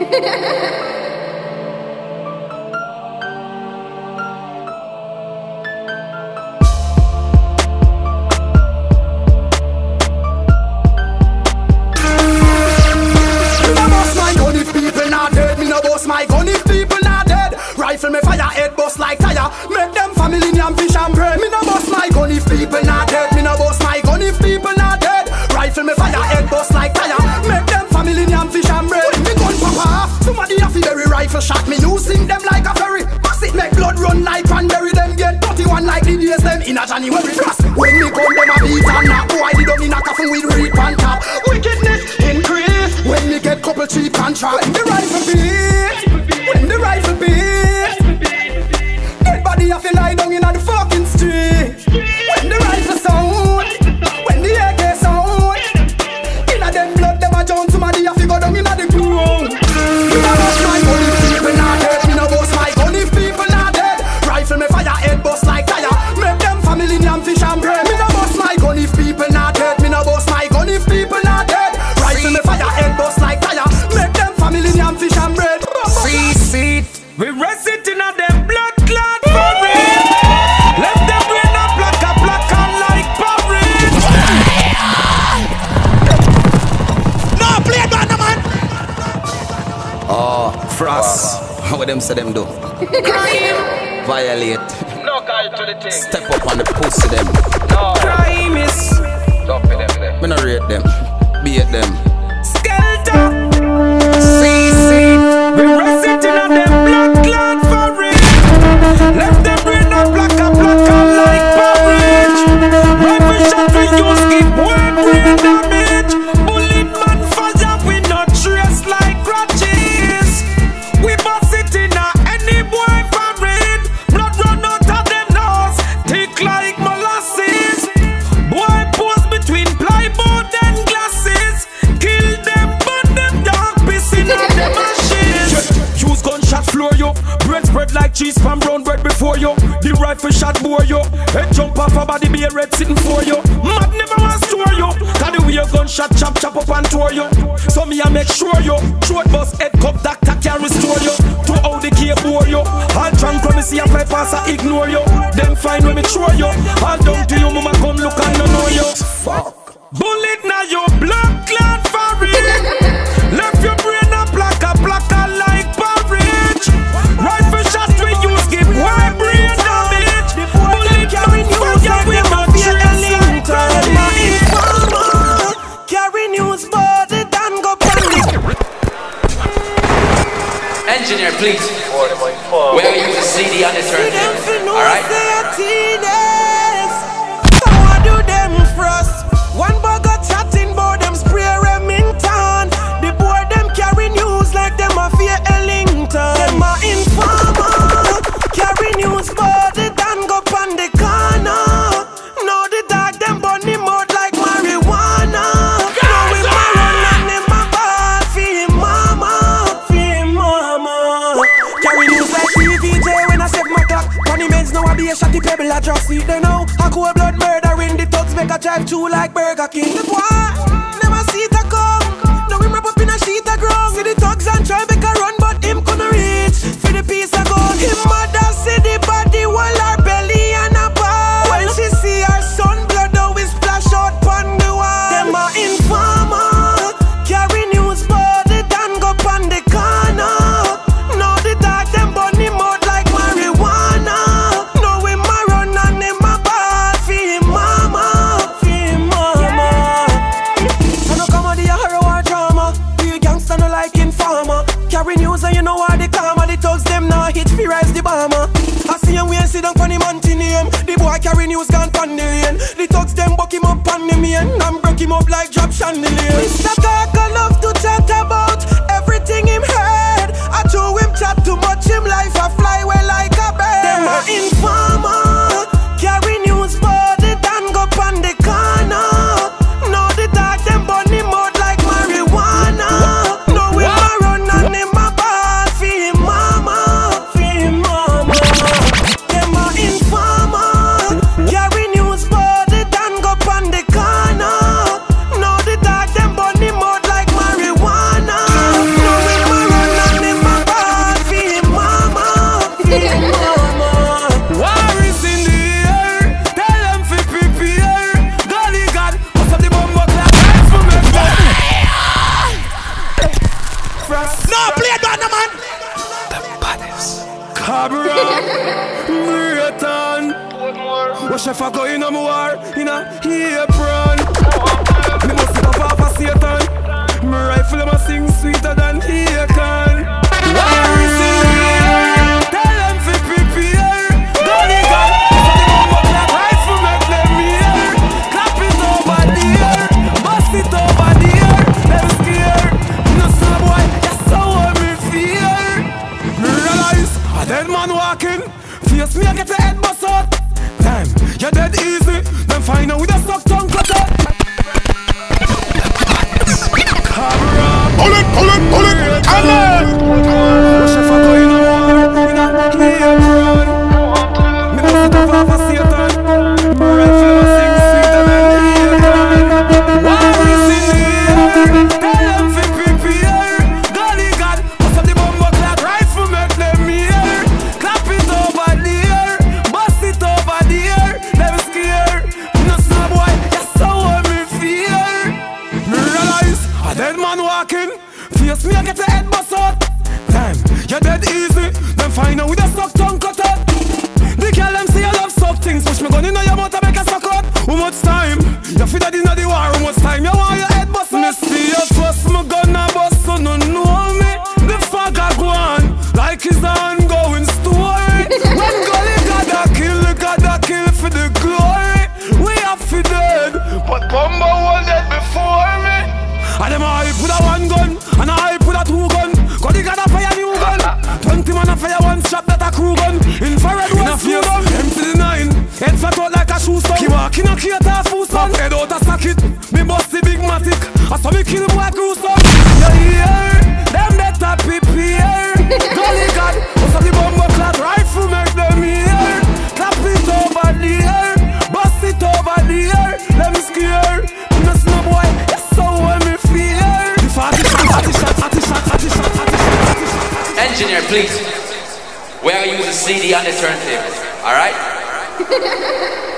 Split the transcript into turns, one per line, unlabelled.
My gun if people not dead. Rifle me fire, head bust like tire. Make them family name fish and bread. Me no bust my gun if people not dead. Me no bust my gun if people not dead. Rifle me fire, head bust like tire. Make them family name fish and bread. When me gun pop off, somebody have to bury rifle shot. Me using them like a ferry. Pass it make blood run like cranberry. Them get 31 like the days them in a January frost. When me gun them a beat and knock. Boy they don't in a coffin with reap on top. Wickedness increase when me get couple cheap contract. When the rifle beat, when the rifle beat, dead body have to lie down in the fucking street. When the rifle sound, when the AK sound, inna them blood them a jump. Somebody have to go down inna the ground. Me no bust my gun if people not dead. Me no bust my gun if people not dead. Rifle me fire, head bust like tire. Make them family name fish and bread. Me no bust my gun if people not dead. Me no bust my gun if people not dead. Rifle me fire, head bust like tire. Make them family name fish and bread.
See, we rest it in a them blood clot for real. Left them brain a black and like porridge. No, play it man.
Oh, Frost. How them say them do? Violate.
No call to the thing.
Step up on the pussy them.
No.
Crime is.
Don't pay them there.
Me no rate them. Beat them.
Skeleton. See, we rest it in a them blood clot for real. Left them brain a black and like porridge. Rifle shot we use keep one brain damage. Bullet man fire we not trace like crutches. We bust it in a any boy foreign. Blood run out of them nose, thick like molasses. Boy pose between plywood and glasses. Kill them, burn them dark, pissing on them ashes. Use gunshot floor yo. Bread spread like cheese from brown bread before you. The rifle shot bore you. Head jump off a body be a red sitting for you. Mad never want store you. Cause the way your gunshot chop up and tore you. So me I make sure you. Throat bust head cup doctor can restore you. To how the key bore you. All drunk when me see a fly pass I ignore you. Them fine when me throw you. All down to you mama come look and no know you.
Fuck.
Bullet now your blood clot for real. Left your brain a black like porridge. Rifle shots we use give white brain damage. Bullet carry fire we not trace like carry news body than go panic.
Engineer, please. We are using CD on the turntable. Alright?
How do them frost? One bugger chatting about them spray Remington. The boy them carry news like them a fear Ellington. Them a informer. Carry news body than go pan the corner. Now the dog them burn him out like marijuana. Now we run and him a ball for him mama. Carry news like TVJ when I set my clock. Funny men's now I be a shotty pebble I just see them now. I cold blood murder in the thugs make a drive through like Burger King. The boy never see it a come. Now we wrap up in a sheet of ground. See the thugs and try make a run but him couldn't reach for the piece of gun. Him mother see the body while her belly and a bar. When she see her son blood always splash out pon the wall. Them a informer. Carry news body than go pon the corner. Now the dog them burn him out like marijuana. Now him a run and him a ball for him mama. I know comedy a horror or drama. Real gangsta no like informer. Carry news and you know why the karma. The thugs them now hit fi rise the bar. Rush if I go in a war, in a apron. Me must go off a Satan. My rifle them a sing sweeter than Akon. War is in the air. Tell them to prepare. Golly God, so the bomb clap rifle make them hear. Clap it over the air, bust it over the air. Them scared, no snow boy, that's how me fear. Me realize a dead man walking. Face me I get the head bust out. Damn, you're dead easy. Then find out with a stuck tongue cut out. Pull it, come on! Rush if I go in a war, in a apron. Me must go off a Satan. My rifle a sing sweeter than Akon. War is in the air. Tell them to prepare. Golly God, bust up the bomb clap rifle make them hear. Clap it over the air, bust it over the air. Them scared, no snow boy, that's how me fear. Me realize a dead man walking. Face me I get the head bust out. Damn, you're dead easy. Then find out with a stuck tongue cut out. The girl them say I love soft things. Push me gun in your mouth and make a suck out. How much time? You feel that in the war. How much time you want your head bust? Me see you first, my gun a bust. So no know me. The fag a go on like his ongoing story. When Golly gotta kill for the glory. We have to dead, but Bumbo was dead before me. And them a hype with a one gun, and a hype with a two gun. Golly gotta fire new gun. 20 man a fire one shot that a crew gun. Infrared one few gun. Empty the 9, head flat out like a shoe stone. Keep walking a create a fool son. Head out a socket, me bust the big matic. I saw me kill boy gruesome. You hear? Them better prepare. Golly God, bust up the bomber clad rifle make them hear. Clap it over the air, bust it over the air. Them scared, no snow boy, that's how me fear. The 40 shot.
Engineer, please. Where are you the CD on the turntable? Alright?